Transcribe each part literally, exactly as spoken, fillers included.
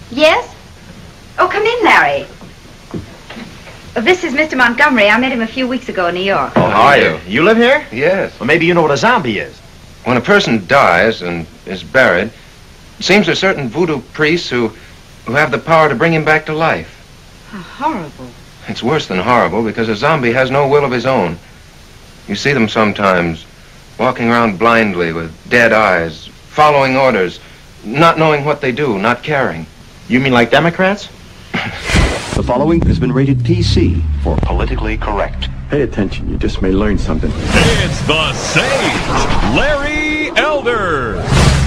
Yes? Oh, come in, Larry. Oh, this is Mister Montgomery. I met him a few weeks ago in New York. Oh, how are you? You live here? Yes. Well, maybe you know what a zombie is. When a person dies and is buried, it seems there are certain voodoo priests who, who have the power to bring him back to life. How horrible. It's worse than horrible because a zombie has no will of his own. You see them sometimes walking around blindly with dead eyes, following orders, not knowing what they do, not caring. You mean like Democrats? The following has been rated P C for politically correct. Pay attention, you just may learn something. It's the Sage, Larry Elder.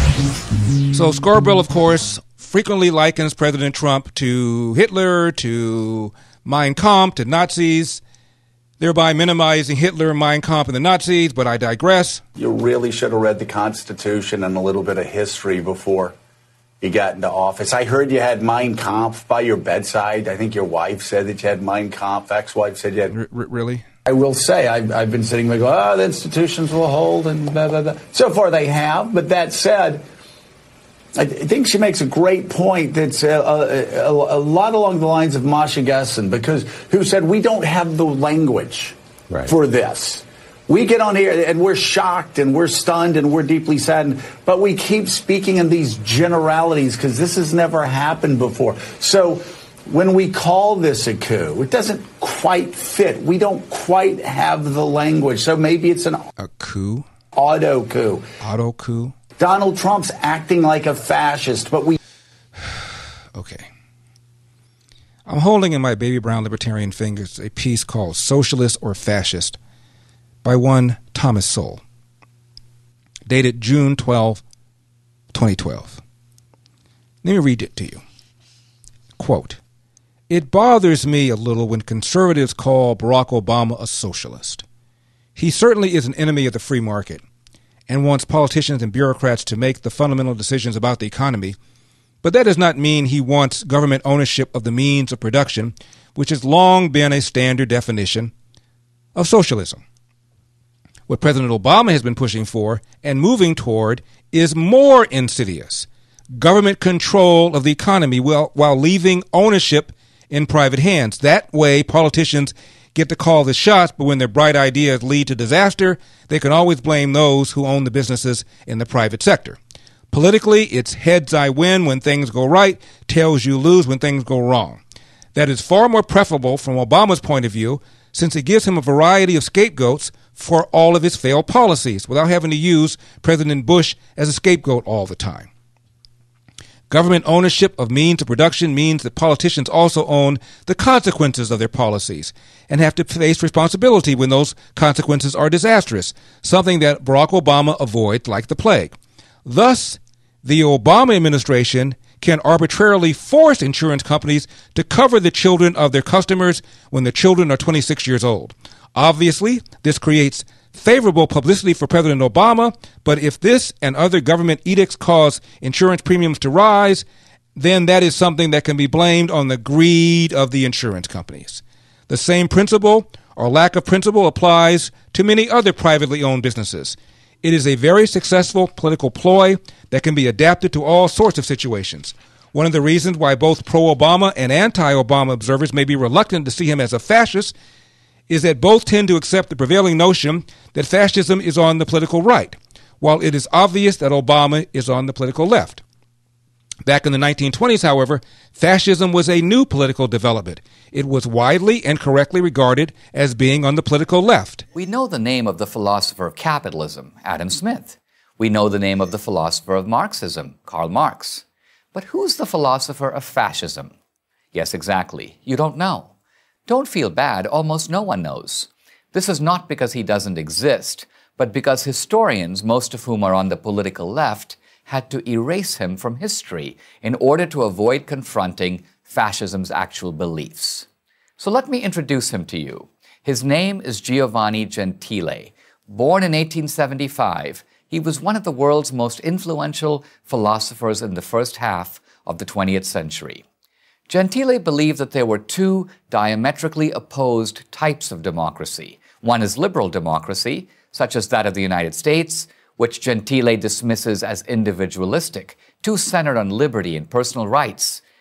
So Scarborough, of course, frequently likens President Trump to Hitler, to Mein Kampf, to Nazis, thereby minimizing Hitler, Mein Kampf, and the Nazis, but I digress. You really should have read the Constitution and a little bit of history before you got into office. I heard you had Mein Kampf by your bedside. I think your wife said that you had Mein Kampf. Ex-wife said you had... R- really? I will say, I've, I've been sitting there going, oh, the institutions will hold, and blah, blah, blah. So far they have, but that said, I think she makes a great point that's a, a, a, a lot along the lines of Masha Gessen, because who said we don't have the language right. for this. We get on here and we're shocked and we're stunned and we're deeply saddened, but we keep speaking in these generalities because this has never happened before. So when we call this a coup, it doesn't quite fit. We don't quite have the language. So maybe it's an a coup, auto coup, auto coup. Donald Trump's acting like a fascist, but we... Okay. I'm holding in my baby brown libertarian fingers a piece called Socialist or Fascist by one Thomas Sowell, dated June twelfth, twenty twelve. Let me read it to you. Quote, "It bothers me a little when conservatives call Barack Obama a socialist. He certainly is an enemy of the free market and wants politicians and bureaucrats to make the fundamental decisions about the economy, but that does not mean he wants government ownership of the means of production, which has long been a standard definition of socialism. What President Obama has been pushing for and moving toward is more insidious: government control of the economy while, while leaving ownership in private hands. That way, politicians get to call the shots, but when their bright ideas lead to disaster, they can always blame those who own the businesses in the private sector. Politically, it's heads I win when things go right, tails you lose when things go wrong. That is far more preferable from Obama's point of view, since it gives him a variety of scapegoats for all of his failed policies without having to use President Bush as a scapegoat all the time. Government ownership of means of production means that politicians also own the consequences of their policies and have to face responsibility when those consequences are disastrous, something that Barack Obama avoids like the plague. Thus, the Obama administration can arbitrarily force insurance companies to cover the children of their customers when the children are twenty-six years old. Obviously, this creates favorable publicity for President Obama, but if this and other government edicts cause insurance premiums to rise, then that is something that can be blamed on the greed of the insurance companies. The same principle, or lack of principle, applies to many other privately owned businesses. It is a very successful political ploy that can be adapted to all sorts of situations. One of the reasons why both pro-Obama and anti-Obama observers may be reluctant to see him as a fascist is that both tend to accept the prevailing notion that fascism is on the political right, while it is obvious that Obama is on the political left. Back in the nineteen twenties, however, fascism was a new political development. It was widely and correctly regarded as being on the political left. We know the name of the philosopher of capitalism, Adam Smith. We know the name of the philosopher of Marxism, Karl Marx. But who's the philosopher of fascism? Yes, exactly. You don't know. Don't feel bad, almost no one knows. This is not because he doesn't exist, but because historians, most of whom are on the political left, had to erase him from history in order to avoid confronting fascism's actual beliefs. So let me introduce him to you. His name is Giovanni Gentile. Born in eighteen seventy-five, he was one of the world's most influential philosophers in the first half of the twentieth century. Gentile believed that there were two diametrically opposed types of democracy. One is liberal democracy, such as that of the United States, which Gentile dismisses as individualistic, too centered on liberty and personal rights,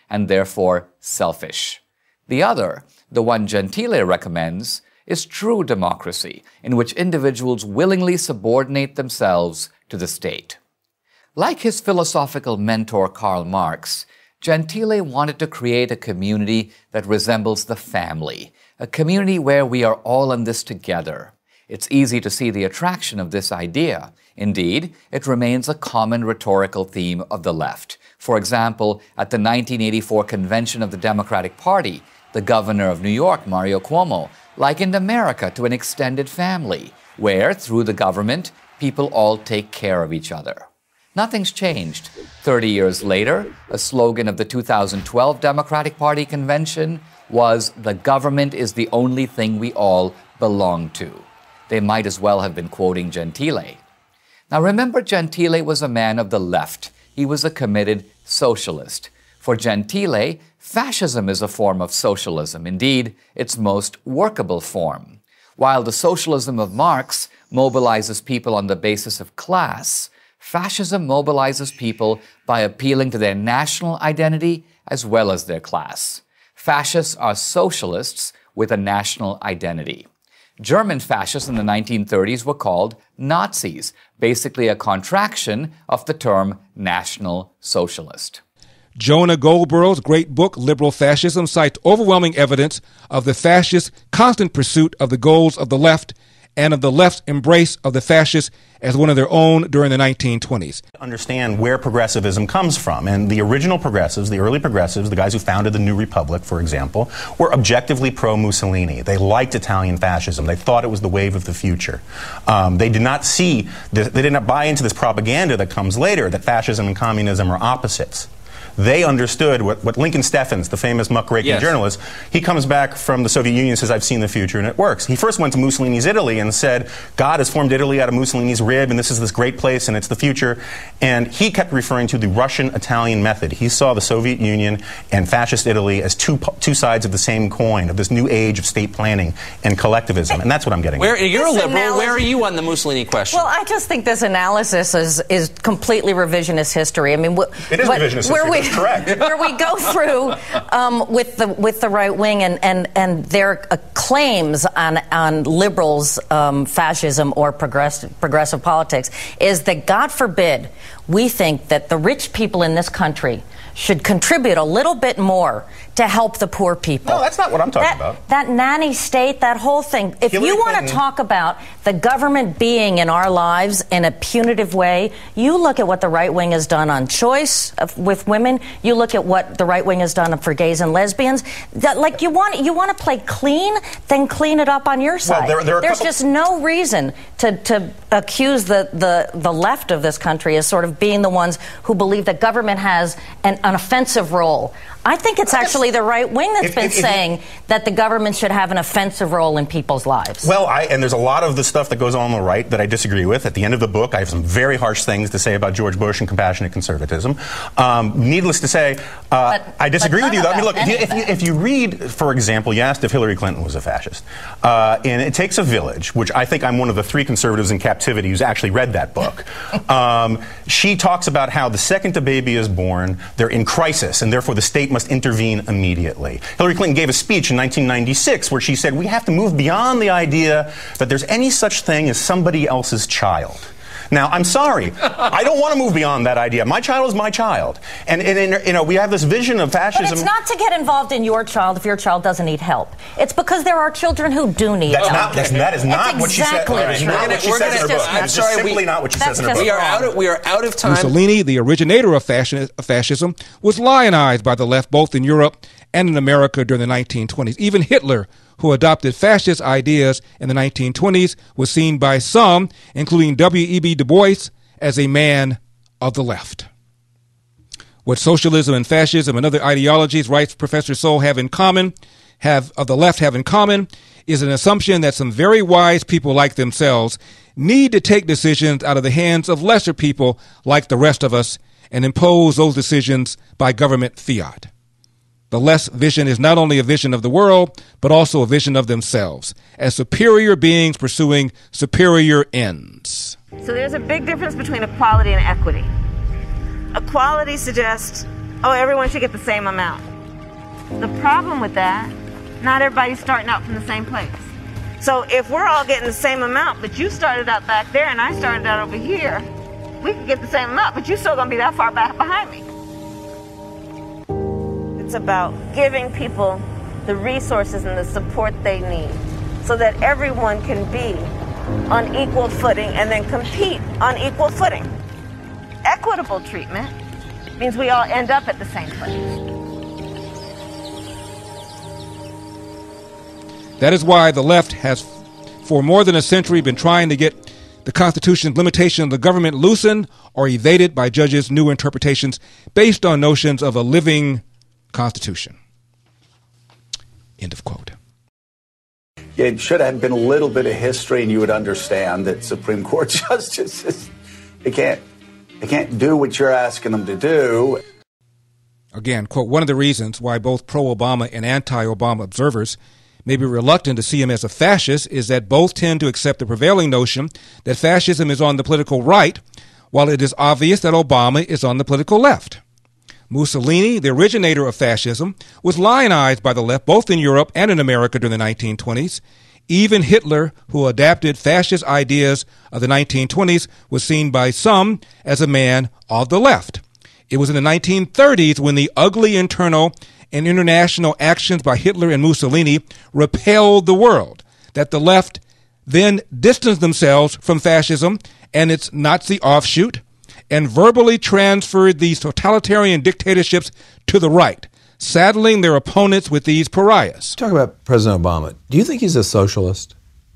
and therefore selfish. The other, the one Gentile recommends, is true democracy, in which individuals willingly subordinate themselves to the state. Like his philosophical mentor Karl Marx, Gentile wanted to create a community that resembles the family, a community where we are all in this together. It's easy to see the attraction of this idea. Indeed, it remains a common rhetorical theme of the left. For example, at the nineteen eighty-four convention of the Democratic Party, the governor of New York, Mario Cuomo, likened America to an extended family, where, through the government, people all take care of each other. Nothing's changed. Thirty years later, a slogan of the two thousand twelve Democratic Party convention was, "The government is the only thing we all belong to." They might as well have been quoting Gentile. Now remember, Gentile was a man of the left. He was a committed socialist. For Gentile, fascism is a form of socialism, indeed, its most workable form. While the socialism of Marx mobilizes people on the basis of class, fascism mobilizes people by appealing to their national identity as well as their class. Fascists are socialists with a national identity. German fascists in the nineteen thirties were called Nazis, basically a contraction of the term National Socialist. Jonah Goldberg's great book, Liberal Fascism, cites overwhelming evidence of the fascists' constant pursuit of the goals of the left and of the left's embrace of the fascists as one of their own during the nineteen twenties. Understand where progressivism comes from. And the original progressives, the early progressives, the guys who founded the New Republic, for example, were objectively pro-Mussolini. They liked Italian fascism. They thought it was the wave of the future. Um, they did not see, this, they did not buy into this propaganda that comes later, that fascism and communism are opposites. They understood what, what Lincoln Steffens, the famous muckraking yes. journalist, he comes back from the Soviet Union and says, "I've seen the future and it works." He first went to Mussolini's Italy and said, "God has formed Italy out of Mussolini's rib and this is this great place and it's the future." And he kept referring to the Russian-Italian method. He saw the Soviet Union and fascist Italy as two, two sides of the same coin, of this new age of state planning and collectivism. And that's what I'm getting where, at. You're This a liberal. analysis- Where are you on the Mussolini question? Well, I just think this analysis is, is completely revisionist history. I mean, wh- It is what, revisionist where history, we, that's correct. Where we go through um, with the with the right wing and and and their uh, claims on on liberals' um, fascism or progressive progressive politics is that, God forbid, we think that the rich people in this country should contribute a little bit more to help the poor people. No, that's not what I'm talking that, about. That nanny state, that whole thing. If Hillary you want Clinton. to talk about the government being in our lives in a punitive way, you look at what the right wing has done on choice of, with women. You look at what the right wing has done for gays and lesbians. That, like you want, you want to play clean, then clean it up on your side. Well, there, there are There's couple- just no reason to, to accuse the, the, the left of this country as sort of being the ones who believe that government has an, an offensive role. I think it's actually the right wing that's If- been if- if- saying that the government should have an offensive role in people's lives. Well, I, and there's a lot of the stuff that goes on on the right that I disagree with. At the end of the book, I have some very harsh things to say about George Bush and compassionate conservatism. Um, needless to say, uh, But- I disagree but with you. Though. I mean, none look, if you, about if, you, any of if you read, for example, you asked if Hillary Clinton was a fascist. Uh, and It Takes a Village, which I think I'm one of the three conservatives in captivity who's actually read that book. um, she talks about how the second a baby is born, they're in crisis, and therefore the state must intervene immediately. Hillary Clinton gave a speech in nineteen ninety-six where she said, "We have to move beyond the idea that there's any such thing as somebody else's child." Now, I'm sorry. I don't want to move beyond that idea. My child is my child. And, and, and you know, we have this vision of fascism. But it's not to get involved in your child if your child doesn't need help. It's because there are children who do need That's help. not, that's, that is not That's what she said. exactly That is not true. what she We're says in her gonna- book. I'm That is sorry, just simply we- not what she that's says in her just book. We are out of we are out of time. Mussolini, the originator of fasci- of fascism, was lionized by the left both in Europe and in America during the nineteen twenties. Even Hitler, who adopted fascist ideas in the nineteen twenties, was seen by some, including W E B Du Bois, as a man of the left. What socialism and fascism and other ideologies, writes Professor Sowell, have in common, have of the left have in common, is an assumption that some very wise people like themselves need to take decisions out of the hands of lesser people like the rest of us and impose those decisions by government fiat. The left's vision is not only a vision of the world, but also a vision of themselves, as superior beings pursuing superior ends. So there's a big difference between equality and equity. Equality suggests oh, everyone should get the same amount. The problem with that, not everybody's starting out from the same place. So if we're all getting the same amount, but you started out back there and I started out over here, we could get the same amount, but you're still going to be that far back behind me. It's about giving people the resources and the support they need so that everyone can be on equal footing and then compete on equal footing. Equitable treatment means we all end up at the same place. That is why the left has, for more than a century, been trying to get the Constitution's limitation of the government loosened or evaded by judges' new interpretations based on notions of a living Constitution. End of quote. Yeah, it should have been a little bit of history, and you would understand that Supreme Court justices, they can't, they can't do what you're asking them to do. Again, quote, one of the reasons why both pro-Obama and anti-Obama observers may be reluctant to see him as a fascist is that both tend to accept the prevailing notion that fascism is on the political right, while it is obvious that Obama is on the political left. Mussolini, the originator of fascism, was lionized by the left both in Europe and in America during the nineteen twenties. Even Hitler, who adapted fascist ideas of the nineteen twenties, was seen by some as a man of the left. It was in the nineteen thirties when the ugly internal and international actions by Hitler and Mussolini repelled the world that the left then distanced themselves from fascism and its Nazi offshoot and verbally transferred these totalitarian dictatorships to the right, saddling their opponents with these pariahs. Talk about President Obama. Do you think he's a socialist?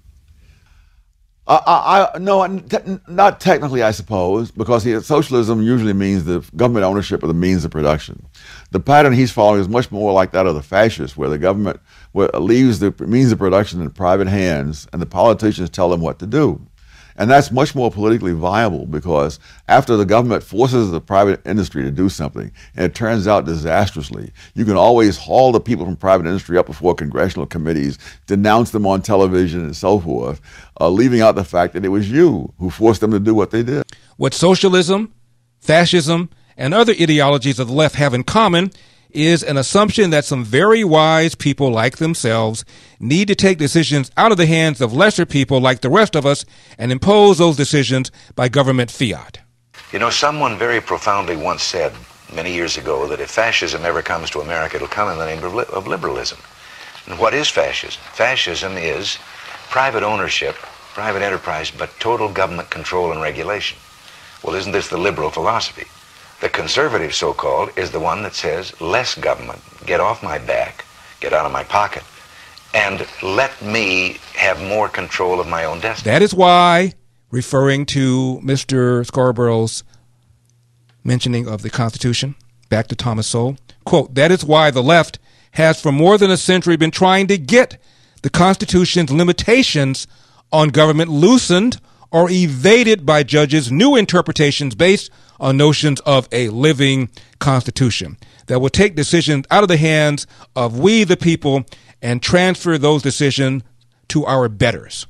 Uh, I, I, no, te- not technically, I suppose, because he, socialism usually means the government ownership of the means of production. The pattern he's following is much more like that of the fascists, where the government where, leaves the means of production in private hands and the politicians tell them what to do. And that's much more politically viable because after the government forces the private industry to do something and it turns out disastrously, you can always haul the people from private industry up before congressional committees, denounce them on television and so forth, uh, leaving out the fact that it was you who forced them to do what they did. What socialism, fascism, and other ideologies of the left have in common is an assumption that some very wise people like themselves need to take decisions out of the hands of lesser people like the rest of us and impose those decisions by government fiat. You know, someone very profoundly once said many years ago that if fascism ever comes to America, it'll come in the name of, li- of liberalism. And what is fascism? Fascism is private ownership, private enterprise, but total government control and regulation. Well, isn't this the liberal philosophy? The conservative, so-called, is the one that says, less government, get off my back, get out of my pocket, and let me have more control of my own destiny. That is why, referring to Mister Scarborough's mentioning of the Constitution, back to Thomas Sowell, quote, that is why the left has for more than a century been trying to get the Constitution's limitations on government loosened or evaded by judges' new interpretations based on notions of a living Constitution that will take decisions out of the hands of we the people and transfer those decisions to our betters.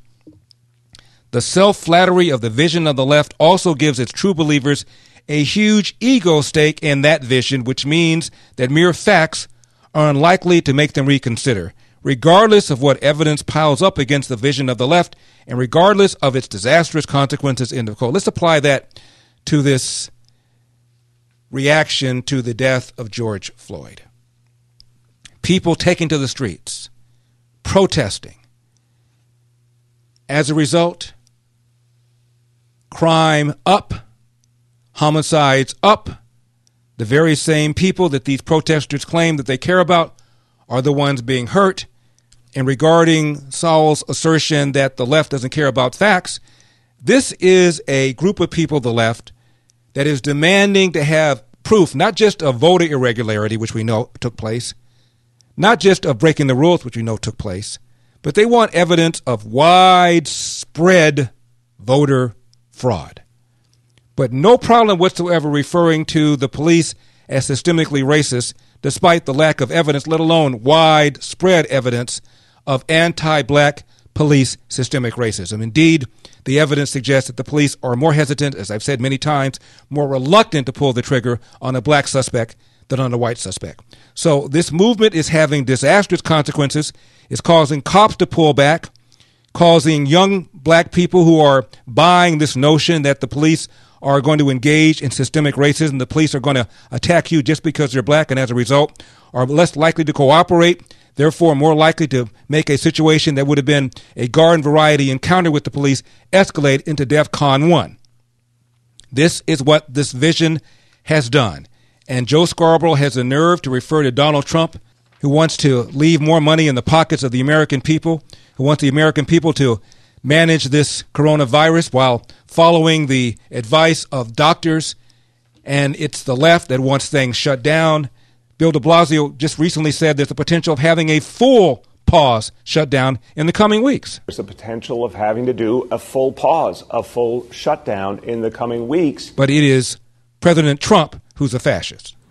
The self-flattery of the vision of the left also gives its true believers a huge ego stake in that vision, which means that mere facts are unlikely to make them reconsider, regardless of what evidence piles up against the vision of the left and regardless of its disastrous consequences. End of quote. Let's apply that to this reaction to the death of George Floyd. People taking to the streets, protesting. As a result, crime up, homicides up. The very same people that these protesters claim that they care about are the ones being hurt. And regarding Sowell's assertion that the left doesn't care about facts, this is a group of people, the left, that is demanding to have proof, not just of voter irregularity, which we know took place, not just of breaking the rules, which we know took place, but they want evidence of widespread voter fraud. But no problem whatsoever referring to the police as systemically racist, despite the lack of evidence, let alone widespread evidence of anti-black police systemic racism. Indeed, the evidence suggests that the police are more hesitant, as I've said many times, more reluctant to pull the trigger on a black suspect than on the white suspect. So this movement is having disastrous consequences. It's causing cops to pull back, causing young black people who are buying this notion that the police are going to engage in systemic racism. The police are going to attack you just because you're black, and as a result are less likely to cooperate, therefore more likely to make a situation that would have been a garden variety encounter with the police escalate into DEFCON one. This is what this vision has done. And Joe Scarborough has the nerve to refer to Donald Trump, who wants to leave more money in the pockets of the American people, who wants the American people to manage this coronavirus while following the advice of doctors. And it's the left that wants things shut down. Bill de Blasio just recently said there's the potential of having a full pause shut down in the coming weeks. There's the potential of having to do a full pause, a full shutdown in the coming weeks. But it is President Trump who's a fascist.